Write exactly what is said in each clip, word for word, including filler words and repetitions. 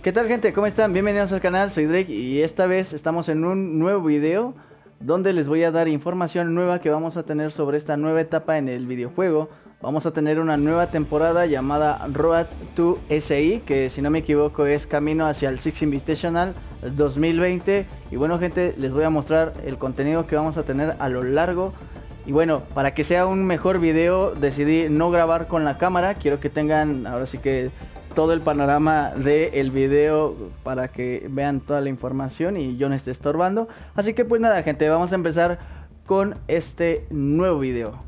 ¿Qué tal, gente? ¿Cómo están? Bienvenidos al canal, soy Drake y esta vez estamos en un nuevo video donde les voy a dar información nueva que vamos a tener sobre esta nueva etapa en el videojuego. Vamos a tener una nueva temporada llamada Road to S I, que si no me equivoco es camino hacia el Six Invitational dos mil veinte. Y bueno, gente, les voy a mostrar el contenido que vamos a tener a lo largo. Y bueno, para que sea un mejor video decidí no grabar con la cámara. Quiero que tengan ahora sí que todo el panorama del video para que vean toda la información y yo no esté estorbando. Así que pues nada, gente, vamos a empezar con este nuevo video.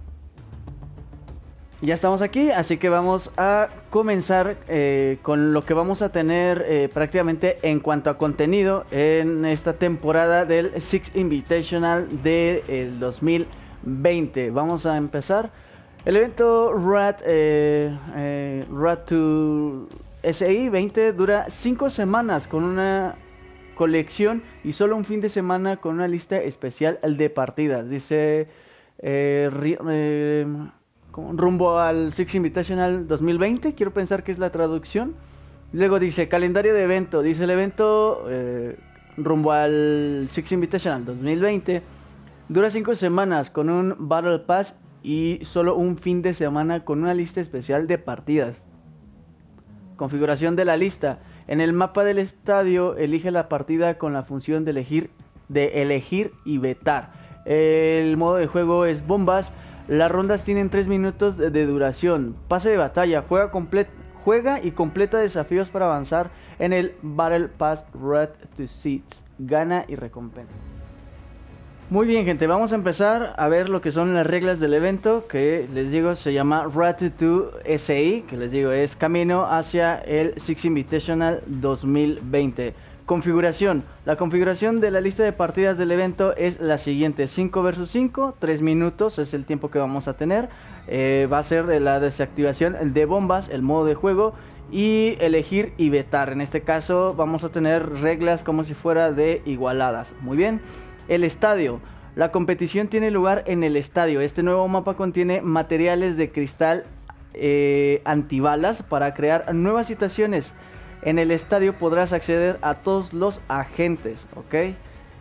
Ya estamos aquí, así que vamos a comenzar eh, con lo que vamos a tener eh, prácticamente en cuanto a contenido en esta temporada del Six Invitational del dos mil veinte. Vamos a empezar. El evento Road, eh, eh, Road to S I veinte dura cinco semanas con una colección y solo un fin de semana con una lista especial de partidas. Dice eh, eh, rumbo al Six Invitational dos mil veinte, quiero pensar que es la traducción. Luego dice calendario de evento, dice el evento eh, rumbo al Six Invitational dos mil veinte dura cinco semanas con un Battle Pass y solo un fin de semana con una lista especial de partidas. Configuración de la lista. En el mapa del estadio elige la partida con la función de elegir, de elegir y vetar. El modo de juego es bombas. Las rondas tienen tres minutos de, de duración. Pase de batalla. Juega, complet, juega y completa desafíos para avanzar en el Battle Pass Road to Seats. Gana y recompensa. Muy bien, gente, vamos a empezar a ver lo que son las reglas del evento, que les digo se llama Road to S I, que les digo es camino hacia el Six Invitational dos mil veinte. Configuración. La configuración de la lista de partidas del evento es la siguiente: cinco versus cinco, tres minutos es el tiempo que vamos a tener. Eh, va a ser de la desactivación de bombas, el modo de juego, y elegir y vetar. En este caso vamos a tener reglas como si fuera de igualadas. Muy bien. El estadio. La competición tiene lugar en el estadio. Este nuevo mapa contiene materiales de cristal eh, antibalas para crear nuevas situaciones. En el estadio podrás acceder a todos los agentes, ¿ok?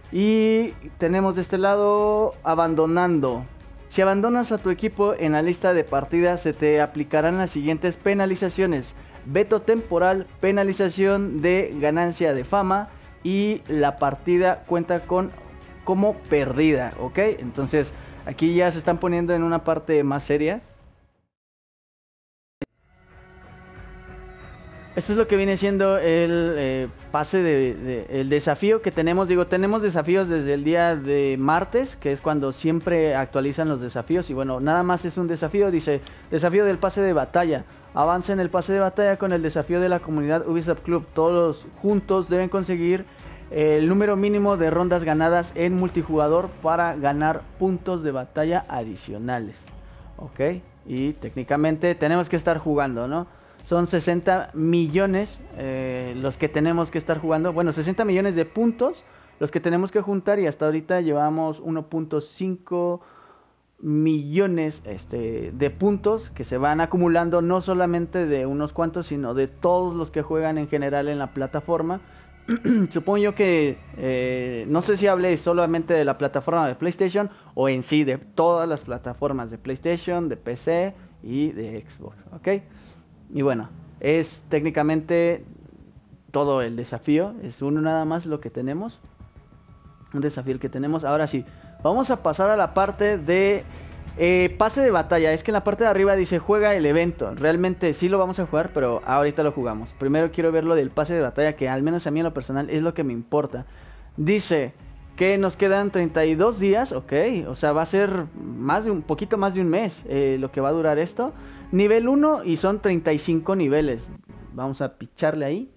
Y tenemos de este lado abandonando. Si abandonas a tu equipo en la lista de partidas, se te aplicarán las siguientes penalizaciones: veto temporal, penalización de ganancia de fama, y la partida cuenta con como perdida, ¿ok? Entonces aquí ya se están poniendo en una parte más seria. Esto es lo que viene siendo el eh, pase de, de el desafío que tenemos. Digo, tenemos desafíos desde el día de martes, que es cuando siempre actualizan los desafíos. Y bueno, nada más es un desafío. Dice, desafío del pase de batalla. Avanza en el pase de batalla con el desafío de la comunidad Ubisoft Club. Todos juntos deben conseguir el número mínimo de rondas ganadas en multijugador para ganar puntos de batalla adicionales, ok. Y técnicamente tenemos que estar jugando, ¿no? Son sesenta millones eh, los que tenemos que estar jugando. Bueno, sesenta millones de puntos los que tenemos que juntar, y hasta ahorita llevamos uno punto cinco millones este, de puntos que se van acumulando, no solamente de unos cuantos, sino de todos los que juegan en general en la plataforma. Supongo yo que eh, no sé si hablé solamente de la plataforma de PlayStation o en sí de todas las plataformas de PlayStation, de P C y de Xbox, ¿ok? Y bueno, es técnicamente todo el desafío, es uno nada más lo que tenemos, un desafío que tenemos. Ahora sí, vamos a pasar a la parte de Eh, pase de batalla. Es que en la parte de arriba dice juega el evento. Realmente sí lo vamos a jugar, pero ahorita lo jugamos. Primero quiero ver lo del pase de batalla, que al menos a mí en lo personal es lo que me importa. Dice que nos quedan treinta y dos días, ok. O sea, va a ser más de un poquito más de un mes eh, lo que va a durar esto. Nivel uno y son treinta y cinco niveles. Vamos a picharle ahí.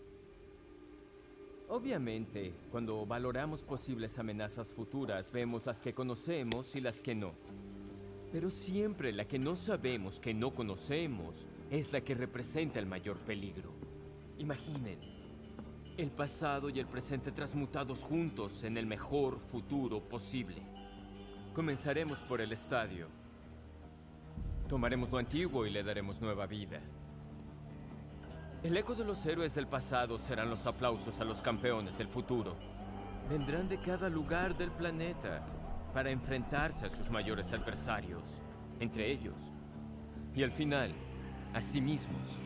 Obviamente, cuando valoramos posibles amenazas futuras, vemos las que conocemos y las que no. Pero siempre la que no sabemos, que no conocemos, es la que representa el mayor peligro. Imaginen, el pasado y el presente transmutados juntos en el mejor futuro posible. Comenzaremos por el estadio. Tomaremos lo antiguo y le daremos nueva vida. El eco de los héroes del pasado serán los aplausos a los campeones del futuro. Vendrán de cada lugar del planeta para enfrentarse a sus mayores adversarios, entre ellos, y al final, a sí mismos.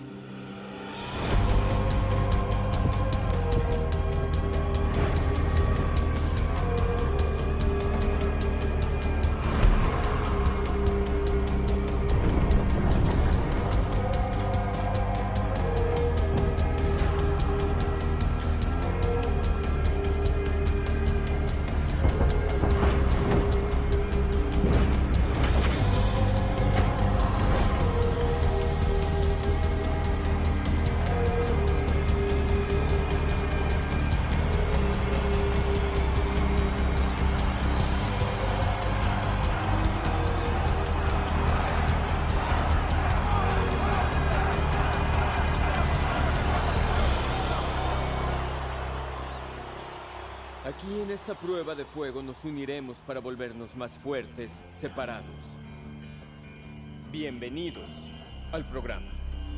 Aquí en esta prueba de fuego nos uniremos para volvernos más fuertes, separados. Bienvenidos al programa.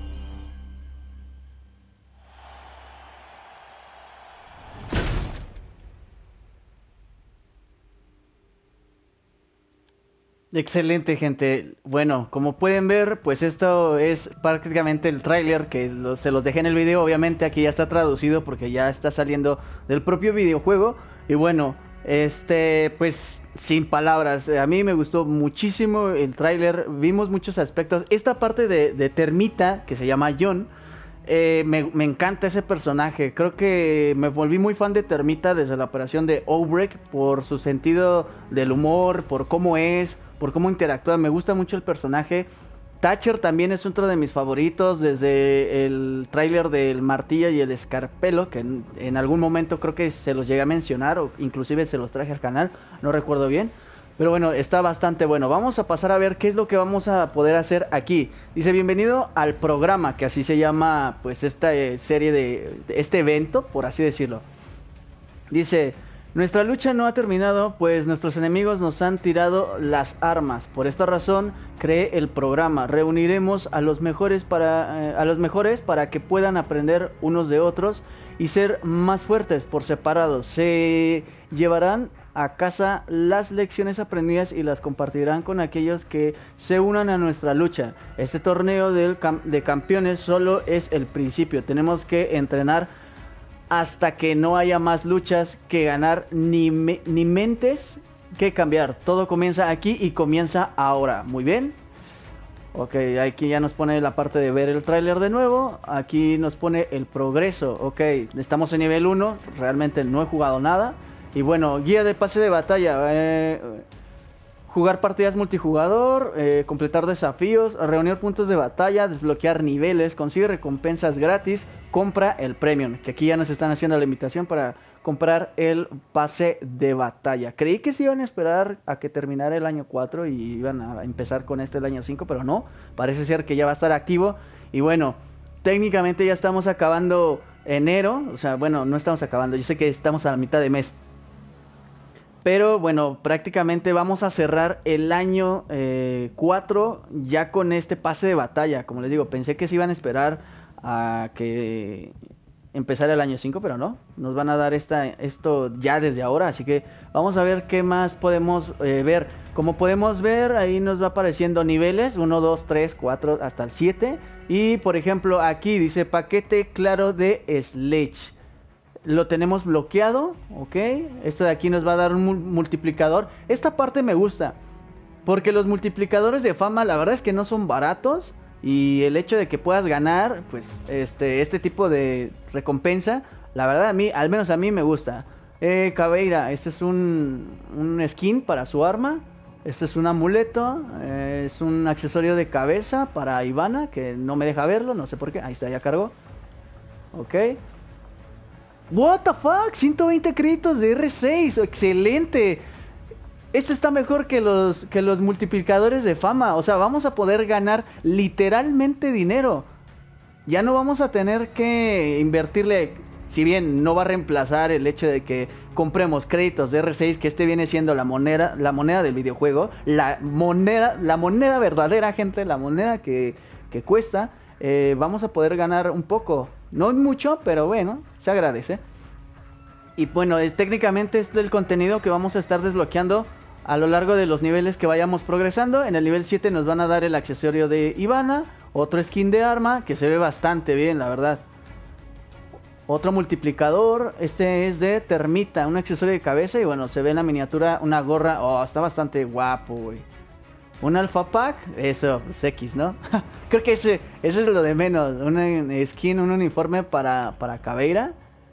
Excelente, gente. Bueno, como pueden ver, pues esto es prácticamente el tráiler que lo, se los dejé en el video. Obviamente aquí ya está traducido porque ya está saliendo del propio videojuego. Y bueno, este, pues sin palabras, a mí me gustó muchísimo el tráiler. Vimos muchos aspectos. Esta parte de, de Termita, que se llama John, eh, me, me encanta ese personaje. Creo que me volví muy fan de Termita desde la operación de Outbreak por su sentido del humor, por cómo es, por cómo interactúa. Me gusta mucho el personaje. Thatcher también es otro de mis favoritos, desde el tráiler del Martilla y el Escarpelo, que en, en algún momento creo que se los llegué a mencionar, o inclusive se los traje al canal, no recuerdo bien. Pero bueno, está bastante bueno. Vamos a pasar a ver qué es lo que vamos a poder hacer aquí. Dice, bienvenido al programa, que así se llama pues esta eh, serie de, de este evento, por así decirlo. Dice, nuestra lucha no ha terminado, pues nuestros enemigos nos han tirado las armas. Por esta razón, creé el programa. Reuniremos a los mejores para, eh, a los mejores para que puedan aprender unos de otros y ser más fuertes por separado. Se llevarán a casa las lecciones aprendidas y las compartirán con aquellos que se unan a nuestra lucha. Este torneo del cam- de campeones solo es el principio. Tenemos que entrenar hasta que no haya más luchas que ganar, ni, me- ni mentes que cambiar. Todo comienza aquí y comienza ahora. Muy bien. Ok, aquí ya nos pone la parte de ver el tráiler de nuevo. Aquí nos pone el progreso. Ok, estamos en nivel uno. Realmente no he jugado nada. Y bueno, guía de pase de batalla. Eh, jugar partidas multijugador, eh, completar desafíos, reunir puntos de batalla, desbloquear niveles, consigue recompensas gratis, compra el premium. Que aquí ya nos están haciendo la invitación para comprar el pase de batalla. Creí que se iban a esperar a que terminara el año cuatro y iban a empezar con este el año cinco, pero no. Parece ser que ya va a estar activo. Y bueno, técnicamente ya estamos acabando enero. O sea, bueno, no estamos acabando. Yo sé que estamos a la mitad de mes. Pero bueno, prácticamente vamos a cerrar el año eh, cuatro ya con este pase de batalla. Como les digo, pensé que se iban a esperar a que empezara el año cinco, pero no. Nos van a dar esta, esto ya desde ahora. Así que vamos a ver qué más podemos eh, ver. Como podemos ver, ahí nos va apareciendo niveles. uno, dos, tres, cuatro, hasta el siete. Y por ejemplo, aquí dice paquete claro de Sledge. Lo tenemos bloqueado, ok. Esto de aquí nos va a dar un multiplicador. Esta parte me gusta, porque los multiplicadores de fama la verdad es que no son baratos. Y el hecho de que puedas ganar pues este, este tipo de recompensa, la verdad a mí, al menos a mí me gusta. eh, Caveira, este es un, un skin para su arma. Este es un amuleto, eh, es un accesorio de cabeza para Ivana, que no me deja verlo, no sé por qué. Ahí está, ya cargó. Ok. What the fuck, ciento veinte créditos de R seis, excelente. Esto está mejor que los, que los multiplicadores de fama. O sea, vamos a poder ganar literalmente dinero. Ya no vamos a tener que invertirle. Si bien no va a reemplazar el hecho de que compremos créditos de R seis, que este viene siendo la moneda, la moneda del videojuego, la moneda, la moneda verdadera, gente, la moneda que, que cuesta. eh, vamos a poder ganar un poco. No mucho, pero bueno, se agradece. Y bueno, es, técnicamente este es el contenido que vamos a estar desbloqueando a lo largo de los niveles que vayamos progresando. En el nivel siete nos van a dar el accesorio de Ivana, otro skin de arma que se ve bastante bien, la verdad. Otro multiplicador, este es de termita, un accesorio de cabeza y bueno, se ve en la miniatura una gorra. Oh, está bastante guapo, güey. Un alpha pack, eso, pues X, ¿no? Creo que ese, ese es lo de menos. Una skin, un uniforme para, para Caveira.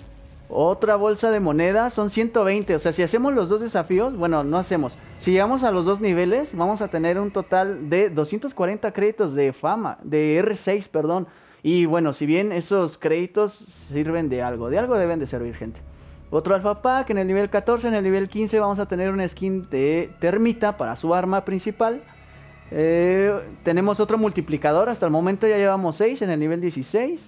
Otra bolsa de monedas, son ciento veinte. O sea, si hacemos los dos desafíos, bueno, no hacemos. Si llegamos a los dos niveles, vamos a tener un total de doscientos cuarenta créditos de fama, de R seis, perdón. Y bueno, si bien esos créditos sirven de algo, de algo deben de servir, gente. Otro alpha pack en el nivel catorce, en el nivel quince vamos a tener una skin de termita para su arma principal. Eh, tenemos otro multiplicador, hasta el momento ya llevamos seis en el nivel dieciséis.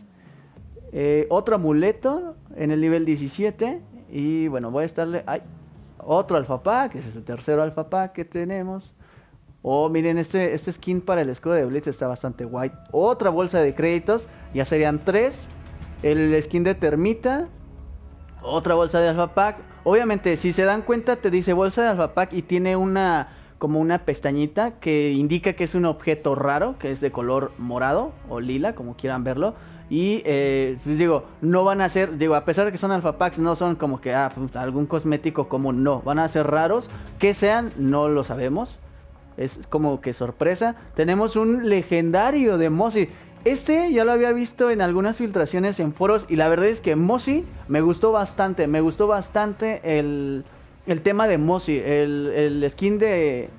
Eh, otro amuleto en el nivel diecisiete. Y bueno, voy a estarle... ¡Ay! Otro alpha pack, ese es el tercero alpha pack que tenemos. Oh, miren, este, este skin para el escudo de Blitz está bastante guay. Otra bolsa de créditos, ya serían tres. El skin de termita. Otra bolsa de alpha pack. Obviamente, si se dan cuenta, te dice bolsa de alpha pack y tiene una... como una pestañita que indica que es un objeto raro, que es de color morado o lila, como quieran verlo. Y eh, pues digo, no van a ser, digo, a pesar de que son alpha packs, no son como que ah, pues, algún cosmético común, no, van a ser raros. Que sean, no lo sabemos. Es como que sorpresa. Tenemos un legendario de Mozi. Este ya lo había visto en algunas filtraciones en foros y la verdad es que Mozi me gustó bastante, me gustó bastante el... el tema de Mozi, el, el skin de,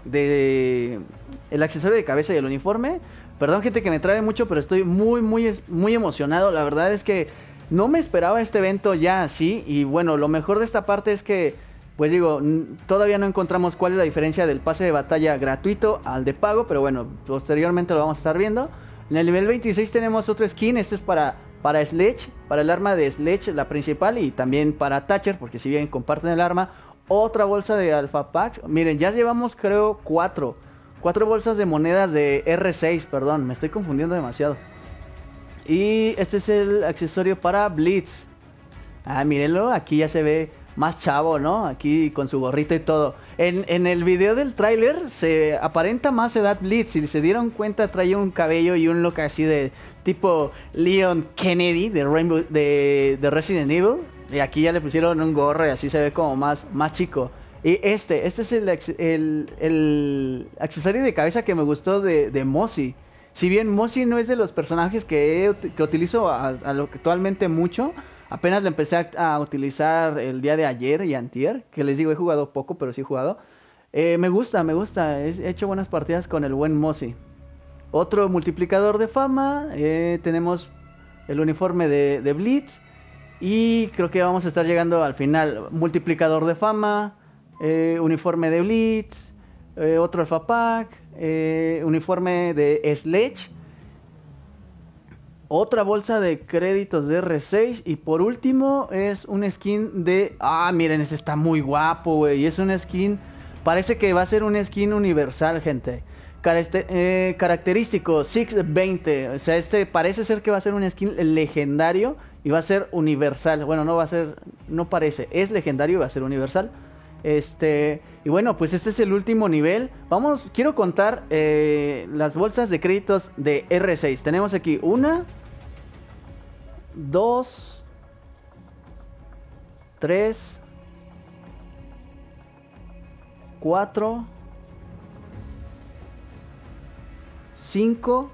de... el accesorio de cabeza y el uniforme. Perdón, gente, que me trae mucho, pero estoy muy, muy, muy emocionado. La verdad es que no me esperaba este evento ya así. Y bueno, lo mejor de esta parte es que, pues digo, todavía no encontramos cuál es la diferencia del pase de batalla gratuito al de pago. Pero bueno, posteriormente lo vamos a estar viendo. En el nivel veintiséis tenemos otro skin. Este es para... para Sledge, para el arma de Sledge, la principal, y también para Thatcher, porque si bien comparten el arma. Otra bolsa de alpha pack. Miren, ya llevamos creo cuatro. Cuatro bolsas de monedas de R seis, perdón, me estoy confundiendo demasiado. Y este es el accesorio para Blitz. Ah, mírenlo, aquí ya se ve más chavo, ¿no? Aquí con su gorrita y todo. En, en el video del tráiler se aparenta más edad Blitz. Si se dieron cuenta, trae un cabello y un look así de tipo Leon Kennedy de Rainbow, de, de Resident Evil. Y aquí ya le pusieron un gorro y así se ve como más, más chico. Y este, este es el, el, el accesorio de cabeza que me gustó de, de Mozi. Si bien Mozi no es de los personajes que, he, que utilizo a, a lo que actualmente mucho, apenas lo empecé a, a utilizar el día de ayer y antier, que les digo, he jugado poco, pero sí he jugado. Eh, me gusta, me gusta, he hecho buenas partidas con el buen Mozi. Otro multiplicador de fama, eh, tenemos el uniforme de, de Blitz. Y creo que vamos a estar llegando al final. Multiplicador de fama, eh, uniforme de Blitz, eh, otro alpha pack, eh, uniforme de Sledge, otra bolsa de créditos de R seis y por último es un skin de... Ah, miren, este está muy guapo, güey. Es un skin... Parece que va a ser un skin universal, gente. Caracter eh, característico seiscientos veinte. O sea, este parece ser que va a ser un skin legendario y va a ser universal. Bueno, no va a ser... No parece. Es legendario y va a ser universal. Este... Y bueno, pues este es el último nivel. Vamos, quiero contar eh, las bolsas de créditos de R seis. Tenemos aquí una... Dos... Tres... Cuatro... Cinco...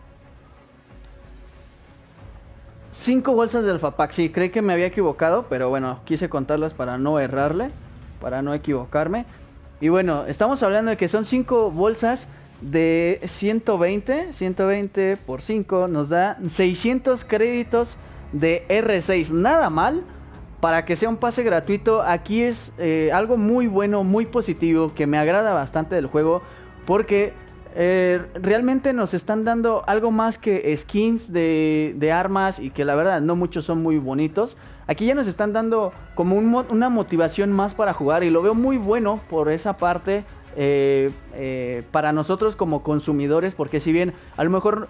Cinco bolsas de alpha pack. Sí, creí que me había equivocado, pero bueno, quise contarlas para no errarle, para no equivocarme. Y bueno, estamos hablando de que son cinco bolsas de ciento veinte. ciento veinte por cinco nos da seiscientos créditos de R seis. Nada mal para que sea un pase gratuito. Aquí es eh, algo muy bueno, muy positivo, que me agrada bastante del juego, porque eh, realmente nos están dando algo más que skins de, de armas, y que la verdad no muchos son muy bonitos. Aquí ya nos están dando como un, una motivación más para jugar, y lo veo muy bueno por esa parte eh, eh, para nosotros como consumidores, porque si bien a lo mejor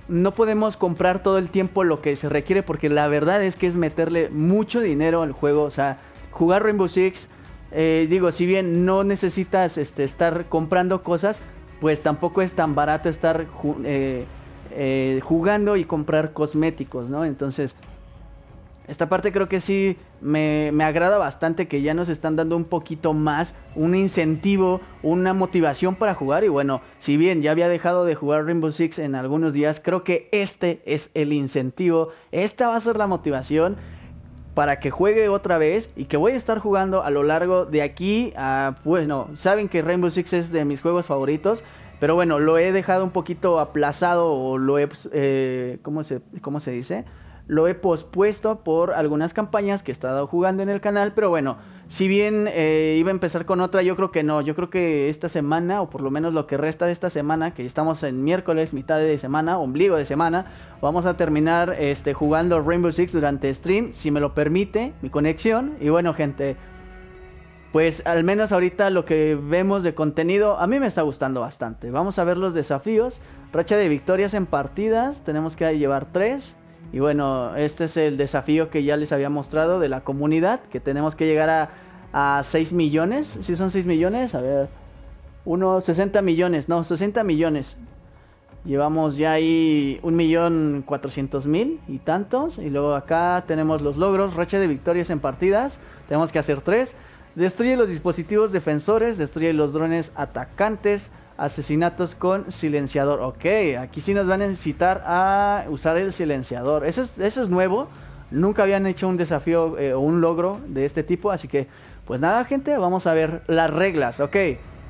no podemos comprar todo el tiempo lo que se requiere, porque la verdad es que es meterle mucho dinero al juego. O sea, jugar Rainbow Six, eh, digo, si bien no necesitas este, estar comprando cosas, pues tampoco es tan barato estar eh, eh, jugando y comprar cosméticos, ¿no? Entonces, esta parte creo que sí me, me agrada bastante, que ya nos están dando un poquito más, un incentivo, una motivación para jugar. Y bueno, si bien ya había dejado de jugar Rainbow Six en algunos días, creo que este es el incentivo, esta va a ser la motivación para que juegue otra vez, y que voy a estar jugando a lo largo de aquí a, bueno, saben que Rainbow Six es de mis juegos favoritos, pero bueno, lo he dejado un poquito aplazado, o lo he, eh, ¿cómo se, cómo se dice? Lo he pospuesto por algunas campañas que he estado jugando en el canal. Pero bueno, si bien eh, iba a empezar con otra, yo creo que no. Yo creo que esta semana, o por lo menos lo que resta de esta semana, que estamos en miércoles, mitad de semana, ombligo de semana, vamos a terminar este, jugando Rainbow Six durante stream, si me lo permite mi conexión. Y bueno, gente, pues al menos ahorita lo que vemos de contenido a mí me está gustando bastante. Vamos a ver los desafíos. Racha de victorias en partidas, tenemos que llevar tres. Y bueno, este es el desafío que ya les había mostrado de la comunidad, que tenemos que llegar a, a seis millones. ¿Sí son seis millones? A ver, unos sesenta millones, no, sesenta millones. Llevamos ya ahí un millón cuatrocientos mil y tantos. Y luego acá tenemos los logros, racha de victorias en partidas, tenemos que hacer tres. Destruye los dispositivos defensores, destruye los drones atacantes, asesinatos con silenciador. Ok, aquí sí nos van a necesitar a usar el silenciador. Eso es, eso es nuevo. Nunca habían hecho un desafío o eh, un logro de este tipo. Así que, pues nada, gente, vamos a ver las reglas. Ok,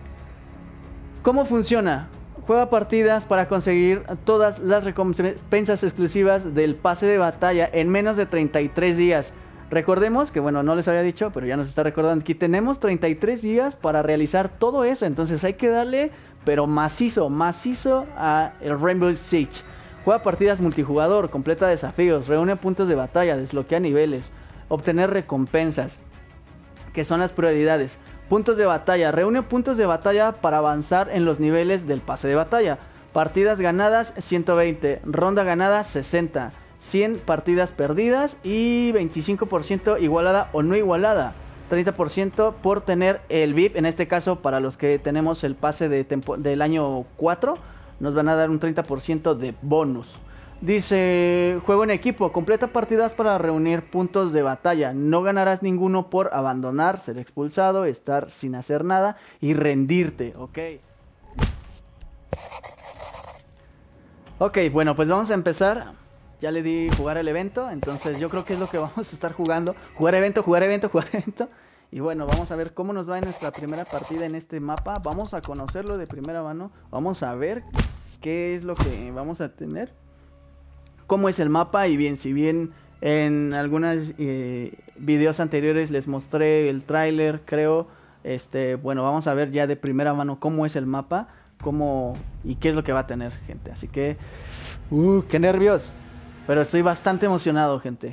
¿cómo funciona? Juega partidas para conseguir todas las recompensas exclusivas del pase de batalla en menos de treinta y tres días. Recordemos que, bueno, no les había dicho, pero ya nos está recordando, aquí tenemos treinta y tres días para realizar todo eso. Entonces hay que darle, pero macizo, macizo a el Rainbow Six. Juega partidas multijugador, completa desafíos, reúne puntos de batalla, desbloquea niveles, obtener recompensas, que son las prioridades. Puntos de batalla, reúne puntos de batalla para avanzar en los niveles del pase de batalla. Partidas ganadas ciento veinte, ronda ganada sesenta, cien partidas perdidas y veinticinco por ciento igualada o no igualada. treinta por ciento por tener el V I P, en este caso para los que tenemos el pase de del año cuatro, nos van a dar un treinta por ciento de bonus. Dice, juego en equipo, completa partidas para reunir puntos de batalla, no ganarás ninguno por abandonar, ser expulsado, estar sin hacer nada y rendirte. Ok, ok, bueno, pues vamos a empezar. Ya le di jugar el evento, entonces yo creo que es lo que vamos a estar jugando. Jugar evento, jugar evento, jugar evento. Y bueno, vamos a ver cómo nos va en nuestra primera partida en este mapa. Vamos a conocerlo de primera mano. Vamos a ver qué es lo que vamos a tener, cómo es el mapa. Y bien, si bien en algunos eh, videos anteriores les mostré el tráiler, creo, este, bueno, vamos a ver ya de primera mano cómo es el mapa, cómo y qué es lo que va a tener, gente. Así que, uh, qué nervios. Pero estoy bastante emocionado, gente.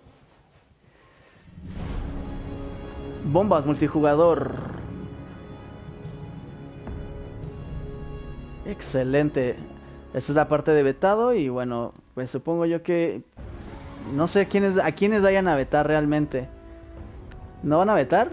Bombas multijugador. Excelente. Esta es la parte de vetado. Y bueno, pues supongo yo que no sé quiénes, a quiénes vayan a vetar realmente. ¿No van a vetar?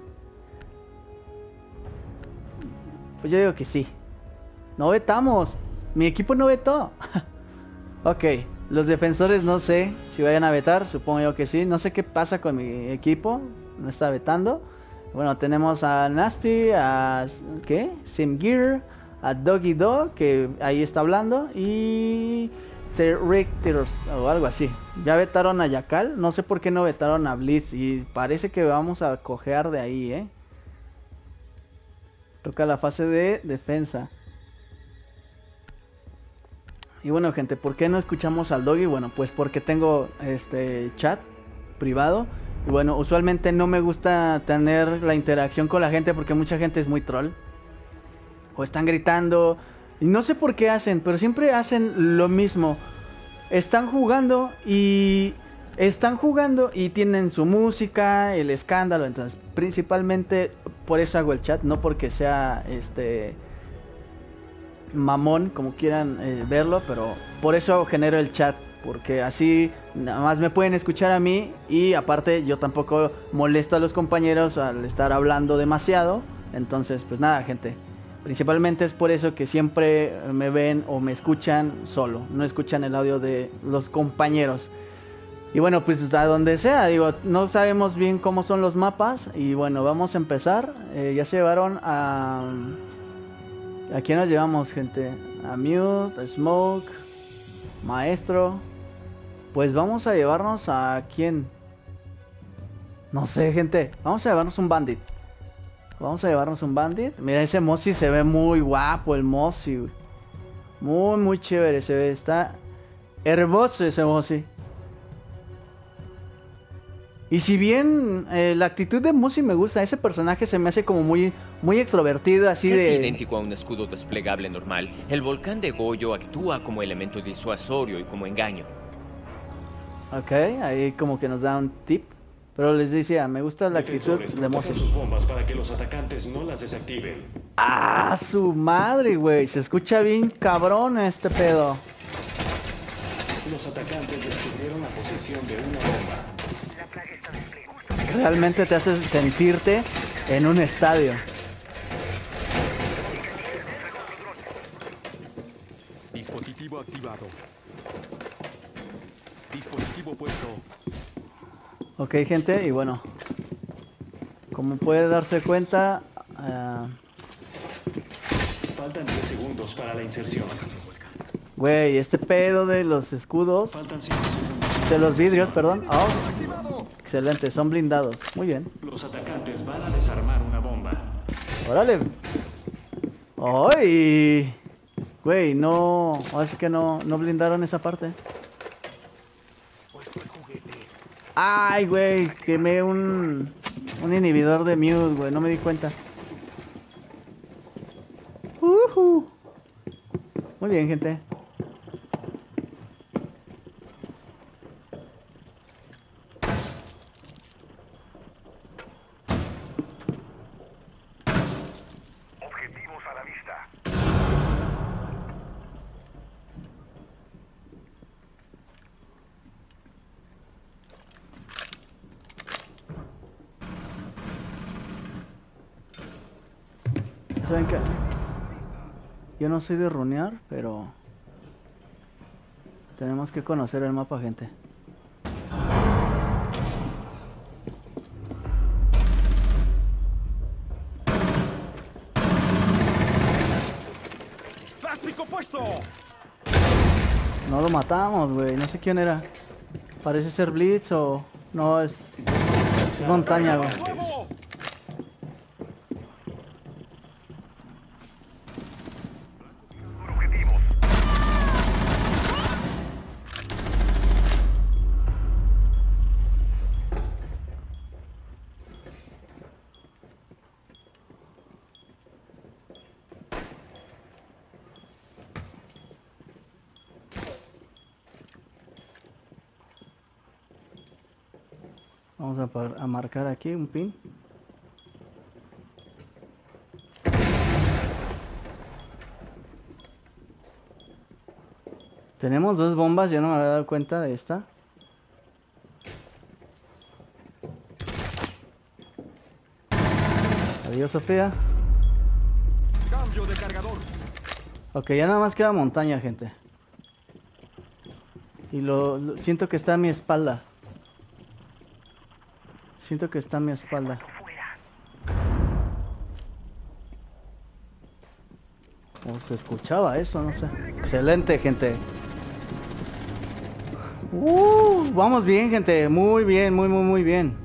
Pues yo digo que sí. No vetamos. Mi equipo no vetó. Ok. Los defensores no sé si vayan a vetar, supongo yo que sí. No sé qué pasa con mi equipo, no está vetando. Bueno, tenemos a Nasty, a ¿qué? Simgear, a Doggy Dog, que ahí está hablando, y The Richters o algo así. Ya vetaron a Yakal, no sé por qué no vetaron a Blitz, y parece que vamos a cojear de ahí, eh. Toca la fase de defensa. Y bueno, gente, ¿por qué no escuchamos al Doggy? Bueno, pues porque tengo este chat privado. Y bueno, usualmente no me gusta tener la interacción con la gente porque mucha gente es muy troll. O están gritando. Y no sé por qué hacen, pero siempre hacen lo mismo. Están jugando y... Están jugando y tienen su música, el escándalo. Entonces, principalmente por eso hago el chat, no porque sea este... mamón, como quieran eh, verlo, pero por eso genero el chat, porque así nada más me pueden escuchar a mí y aparte yo tampoco molesto a los compañeros al estar hablando demasiado. Entonces pues nada, gente, principalmente es por eso que siempre me ven o me escuchan solo, no escuchan el audio de los compañeros. Y bueno, pues a donde sea, digo, no sabemos bien cómo son los mapas. Y bueno, vamos a empezar. Eh, ya se llevaron a... ¿A quién nos llevamos, gente? A Mute, a Smoke, Maestro. Pues vamos a llevarnos a... ¿quién? No sé, gente. Vamos a llevarnos un Bandit. Vamos a llevarnos un Bandit. Mira, ese Mossy se ve muy guapo, el Mossy. Muy, muy chévere se ve. Está hermoso ese Mossy. Y si bien eh, la actitud de Mossy me gusta, ese personaje se me hace como muy muy extrovertido, así es de... Es idéntico a un escudo desplegable normal. El volcán de Goyo actúa como elemento disuasorio y como engaño. Ok, ahí como que nos da un tip. Pero les decía, me gusta la actitud de Mossy. Sus bombas para que los atacantes no las desactiven. ¡Ah, su madre, güey! Se escucha bien cabrón este pedo. Los atacantes descubrieron la posición de una bomba. Realmente te hace sentirte en un estadio. Dispositivo activado. Dispositivo puesto. Ok, gente, y bueno, como puede darse cuenta, uh... faltan diez segundos para la inserción. Güey, este pedo de los escudos, faltan cinco segundos. De los vidrios, perdón. Oh, excelente, son blindados. Muy bien. Los atacantes van a desarmar una bomba. Órale. ¡Ay! Güey, no, así que no, no blindaron esa parte. Ay, güey, quemé un un inhibidor de mute, güey, no me di cuenta. Uh-huh. Muy bien, gente. Objetivos a la vista. ¿Saben qué? Yo no soy de runear, pero tenemos que conocer el mapa, gente. ¡Plástico puesto! No lo matamos, güey, no sé quién era. Parece ser Blitz o... no, es... es montaña, güey. Objetivos. Vamos a, par a marcar aquí un pin. Tenemos dos bombas, yo no me había dado cuenta de esta. Adiós, Sofía. Cambio de cargador. Ok, ya nada más queda montaña, gente. Y lo, lo siento que está a mi espalda. Siento que está a mi espalda. ¿Cómo se escuchaba eso? No sé. Excelente, gente. Uh, vamos bien, gente. Muy bien, muy, muy, muy bien.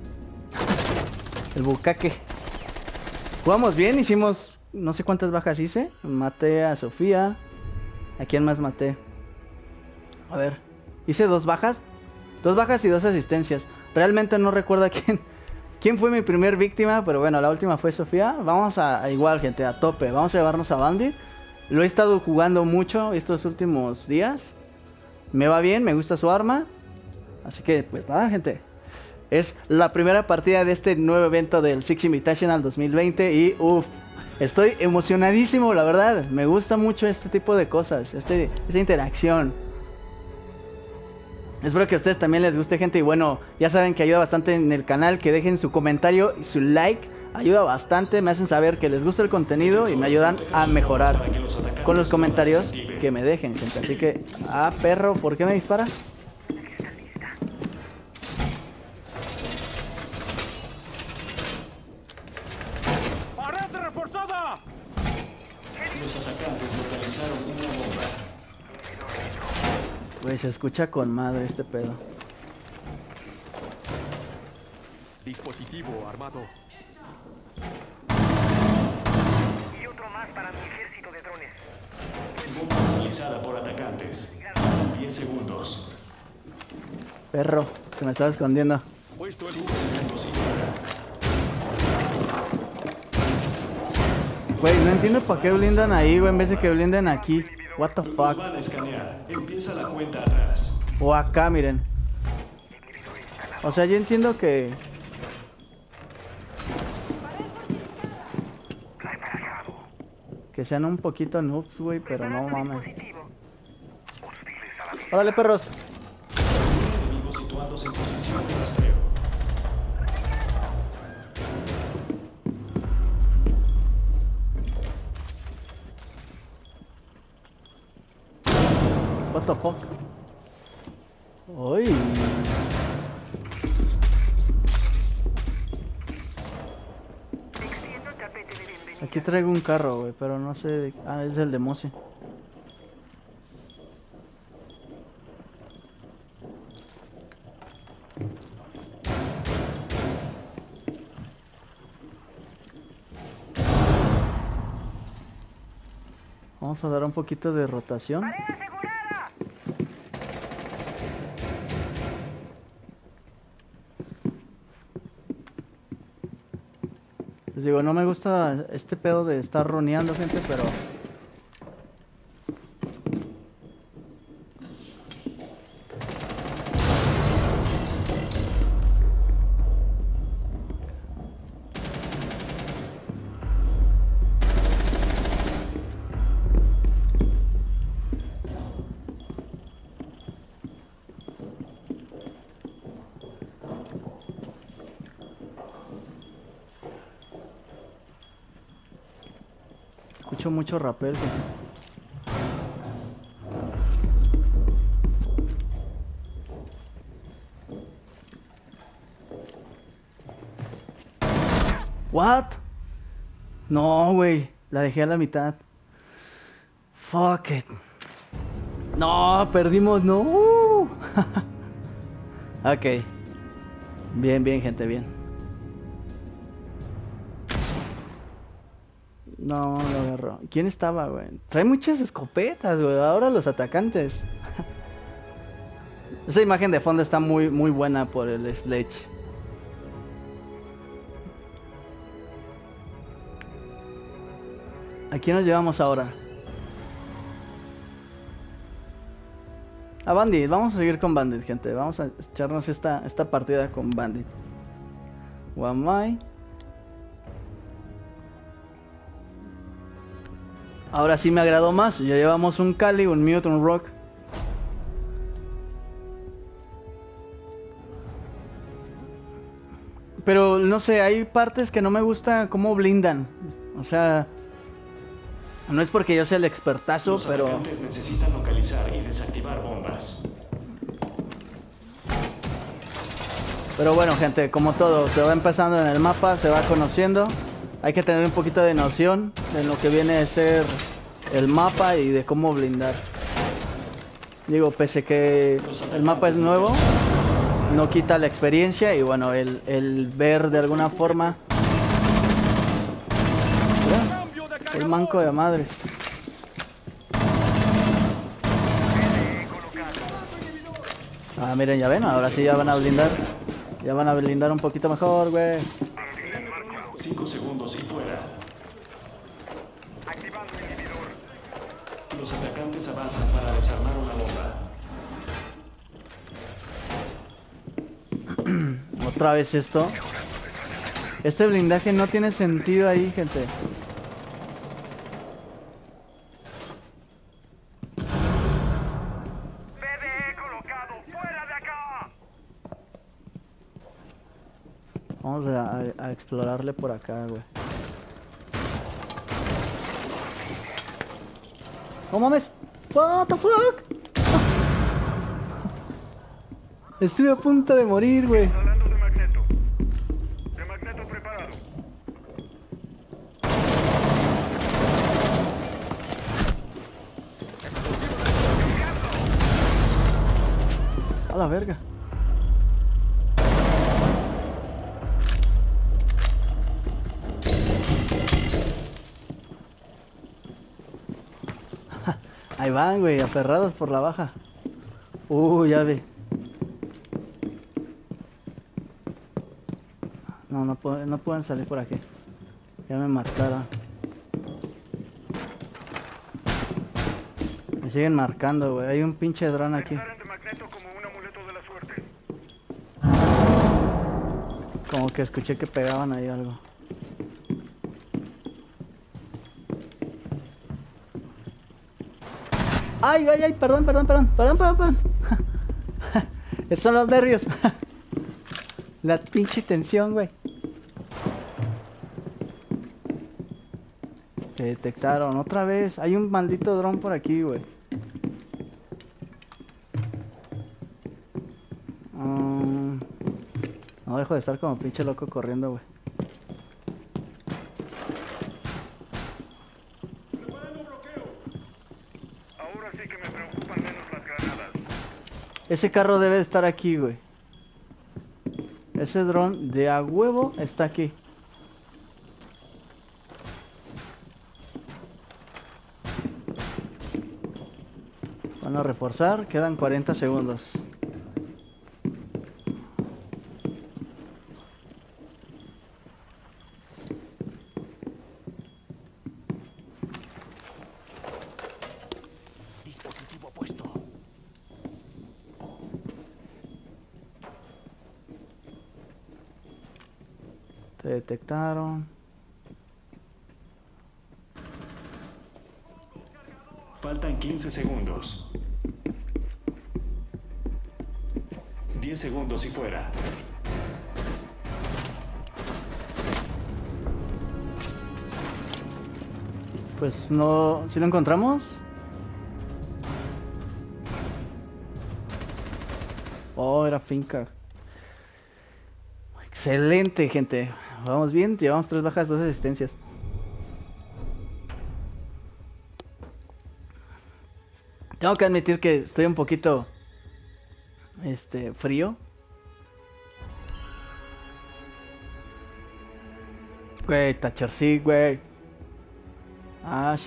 El bucaque. Jugamos bien, hicimos no sé cuántas bajas hice. Maté a Sofía. ¿A quién más maté? A ver. Hice dos bajas. Dos bajas y dos asistencias. Realmente no recuerdo a quién, quién fue mi primer víctima, pero bueno, la última fue Sofía. Vamos a, a igual, gente, a tope. Vamos a llevarnos a Bandit. Lo he estado jugando mucho estos últimos días. Me va bien, me gusta su arma. Así que, pues nada, gente. Es la primera partida de este nuevo evento del Six Invitational dos mil veinte y uff, estoy emocionadísimo, la verdad. Me gusta mucho este tipo de cosas, este, esta interacción. Espero que a ustedes también les guste, gente. Y bueno, ya saben que ayuda bastante en el canal, que dejen su comentario y su like. Ayuda bastante, me hacen saber que les gusta el contenido y me ayudan a mejorar con los comentarios que me dejen, gente. Así que, ah, perro, ¿por qué me dispara? ¡Pared reforzada! Los atacantes localizaron una bomba. Güey, se escucha con madre este pedo. Dispositivo armado. Y otro más para mi ejército de drones. Bomba localizada por atacantes. diez segundos. Perro, se me estaba escondiendo. Puesto el cinco segundos y fuera. Güey, no entiendo para qué blindan ahí, güey, en vez de que blinden aquí. What the Los fuck. van a escanear. Empieza la cuenta atrás. O acá, miren. O sea, yo entiendo que... Que sean un poquito noobs, güey, pero no mames. Órale, perros. Enemigos situados en posición de rastreo. What the fuck. Uy. Aquí traigo un carro, güey, pero no sé de... Ah, es el de Mose. Vamos a dar un poquito de rotación. Les digo, no me gusta este pedo de estar roneando, gente, pero... Escucho mucho rappel, gente. What? No, güey, la dejé a la mitad. Fuck it. No, perdimos, no. Ok. Bien, bien, gente, bien. No, lo agarró. ¿Quién estaba, güey? Trae muchas escopetas, güey. Ahora los atacantes. Esa imagen de fondo está muy, muy buena por el Sledge. ¿A quién nos llevamos ahora? A Bandit. Vamos a seguir con Bandit, gente. Vamos a echarnos esta, esta partida con Bandit. Wamai. Ahora sí me agradó más. Ya llevamos un Kali, un Mute, un Rock. Pero no sé, hay partes que no me gusta cómo blindan. O sea, no es porque yo sea el expertazo, Los pero... atacantes necesitan localizar y desactivar bombas. Pero bueno, gente, como todo, se va empezando en el mapa, se va conociendo. Hay que tener un poquito de noción de lo que viene a ser el mapa y de cómo blindar. Digo, pese que el mapa es nuevo, no quita la experiencia y bueno, el, el ver de alguna forma... Mira, el manco de madre. Ah, miren, ya ven, ahora sí ya van a blindar. Ya van a blindar un poquito mejor, güey. cinco segundos y fuera. Activando inhibidor. Los atacantes avanzan para desarmar una bomba. Otra vez esto. Este blindaje no tiene sentido ahí, gente. B D E colocado. ¡Fuera de acá! Vamos a, a, a explorarle por acá, güey. ¡No mames! What the fuck? Estuve a punto de morir, güey. Hablando de Magneto. De Magneto preparado. A la verga. Ahí van, güey, aferrados por la baja. Uh, ya ve. No, no, pu- no pueden salir por aquí. Ya me marcaron. Me siguen marcando, güey. Hay un pinche dron aquí. Pensar en de Magneto como un amuleto de la suerte. Como que escuché que pegaban ahí algo. Ay, ay, ay, perdón, perdón, perdón, perdón, perdón, perdón. Estos son los nervios. La pinche tensión, güey. Se detectaron otra vez. Hay un maldito dron por aquí, güey. Um, no dejo de estar como pinche loco corriendo, güey. Ahora sí que me preocupan menos las granadas. Ese carro debe de estar aquí, güey. Ese dron de a huevo está aquí. Van a reforzar, quedan cuarenta segundos. Dispositivo puesto. Te detectaron. Faltan quince segundos. diez segundos y fuera. Pues no... ¿Sí lo encontramos? Oh, era finca. Excelente, gente. Vamos bien, llevamos tres bajas, dos asistencias. Tengo que admitir que estoy un poquito... Este... frío. Güey, Thatcher, sí, güey. Ash.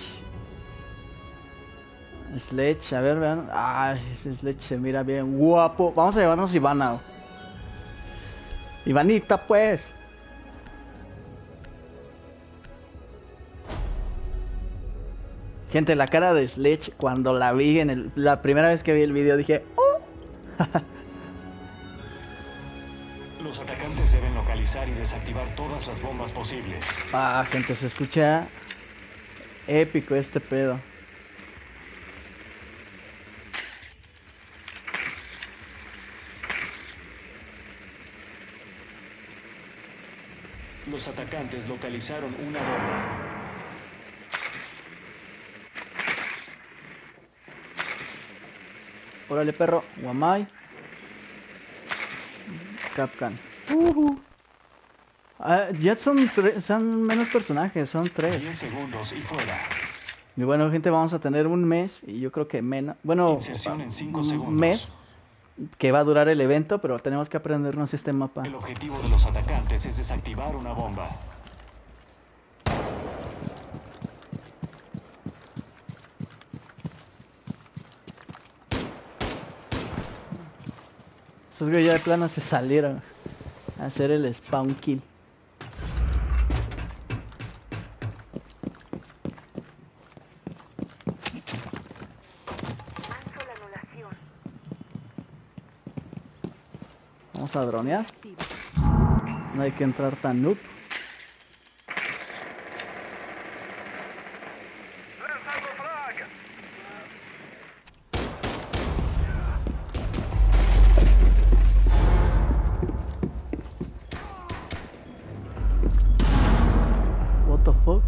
Sledge, a ver, vean. Ah, ese Sledge se mira bien guapo. Vamos a llevarnos Ivana. Ivanita, pues. Gente, la cara de Sledge cuando la vi en el, la primera vez que vi el video dije, ¡oh! Los atacantes deben localizar y desactivar todas las bombas posibles. Ah, gente, se escucha épico este pedo. Los atacantes localizaron una bomba. Órale, perro. Guamay. Capcan. Uh-huh. Ah, ya son, tre- son menos personajes, son tres. diez segundos y fuera. Y bueno, gente, vamos a tener un mes y yo creo que menos. Bueno, Inserción en cinco un segundos. mes que va a durar el evento, pero tenemos que aprendernos este mapa. El objetivo de los atacantes es desactivar una bomba. Esos güeyes ya de plano se salieron a hacer el spawn kill. Lanzo la anulación. Vamos a dronear. No hay que entrar tan noob. ¡Lanzando frag! What the fuck?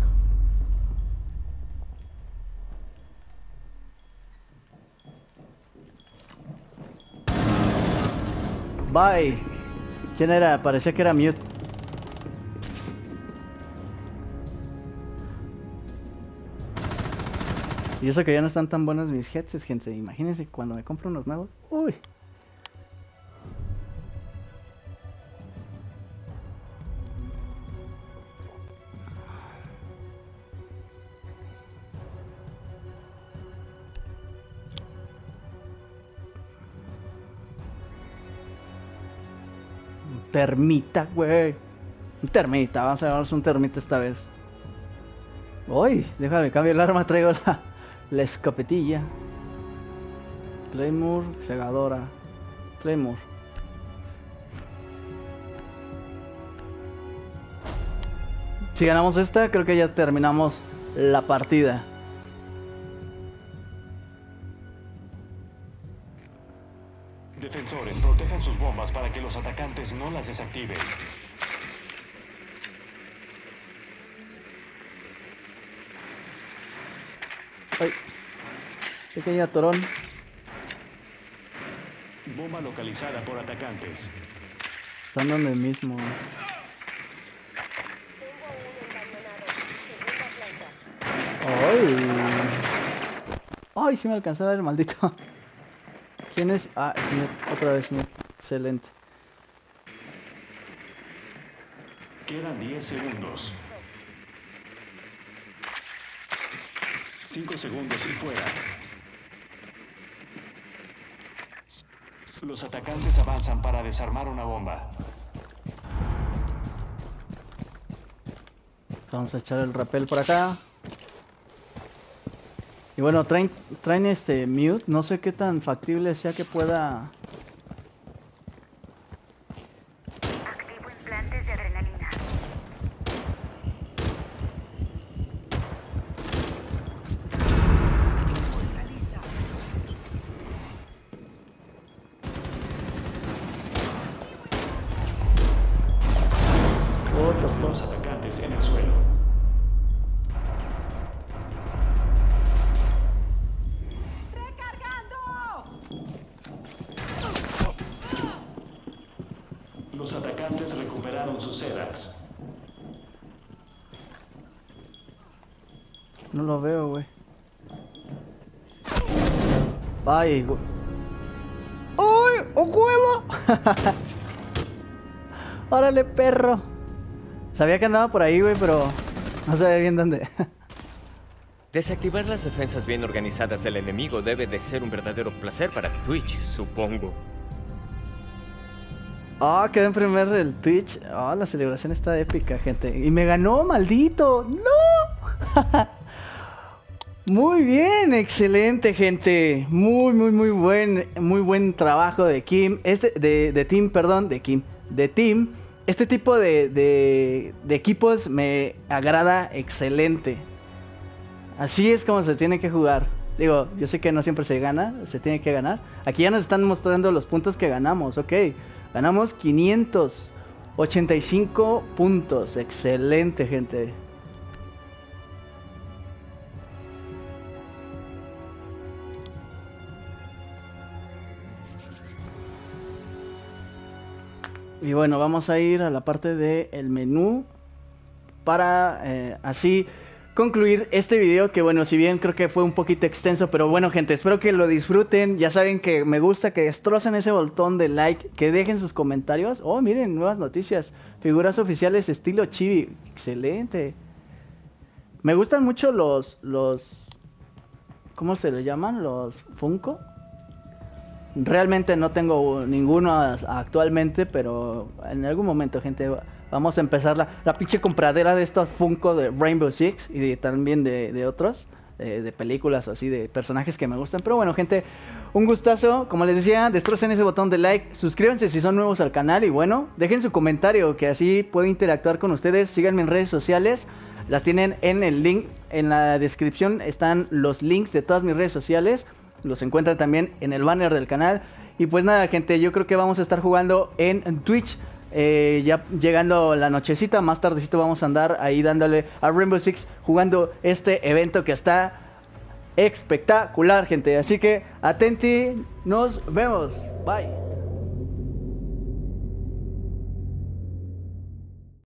Bye. ¿Quién era? Parecía que era Mute. Y eso que ya no están tan buenos mis headsets, gente. Imagínense cuando me compro unos nuevos. Uy. Termita, güey. Un termita, vamos a llevarnos un termita esta vez. Uy, déjame cambiar el arma, traigo la, la escopetilla. Claymore, segadora. Claymore. Si ganamos esta, creo que ya terminamos la partida. Defensores, protejan sus bombas para que los atacantes no las desactiven. Ay, pequeña torón. Bomba localizada por atacantes. Están donde mismo. Ay, ay, sí me alcanzó a dar el maldito. ¿Quién es? Ah, Smith, otra vez Smith. Excelente. Quedan diez segundos. cinco segundos y fuera. Los atacantes avanzan para desarmar una bomba. Vamos a echar el rappel por acá. Y bueno, traen, traen este Mute. No sé qué tan factible sea que pueda... Activo implantes de adrenalina. Los atacantes en el suelo. Los atacantes recuperaron sus sedas. No lo veo, güey. Ay, güey. ¡Uy! ¡Un huevo! ¡Órale, perro! Sabía que andaba por ahí, güey, pero no sabía bien dónde. Desactivar las defensas bien organizadas del enemigo debe de ser un verdadero placer para Twitch, supongo. Ah, oh, quedó en primer el Twitch. Ah, oh, la celebración está épica, gente. Y me ganó, maldito. ¡No! Muy bien, excelente, gente. Muy, muy, muy buen, muy buen trabajo de Kim. Este, de, de Team, perdón, de Kim. De Team. Este tipo de, de, de equipos me agrada excelente. Así es como se tiene que jugar. Digo, yo sé que no siempre se gana, se tiene que ganar. Aquí ya nos están mostrando los puntos que ganamos, ok. Ganamos quinientos ochenta y cinco puntos. Excelente, gente. Y bueno, vamos a ir a la parte del menú para eh, así concluir este video, que bueno, si bien creo que fue un poquito extenso, pero bueno, gente, espero que lo disfruten. Ya saben que me gusta que destrocen ese botón de like, que dejen sus comentarios. Oh, miren, nuevas noticias, figuras oficiales estilo chibi, excelente. Me gustan mucho los los ¿cómo se le llaman? Los Funko. Realmente no tengo ninguno actualmente, pero en algún momento, gente, vamos a empezar la, la pinche compradera de estos Funko de Rainbow Six y de, también de, de otros. eh, de películas o así, de personajes que me gustan. Pero bueno, gente, un gustazo. Como les decía, destrocen ese botón de like, suscríbanse si son nuevos al canal y bueno, dejen su comentario que así puedo interactuar con ustedes. Síganme en redes sociales, las tienen en el link, en la descripción están los links de todas mis redes sociales. Los encuentran también en el banner del canal. Y pues nada, gente, yo creo que vamos a estar jugando en Twitch. Eh, ya llegando la nochecita, más tardecito vamos a andar ahí dándole a Rainbow Six, jugando este evento que está espectacular, gente. Así que atenti, nos vemos. Bye.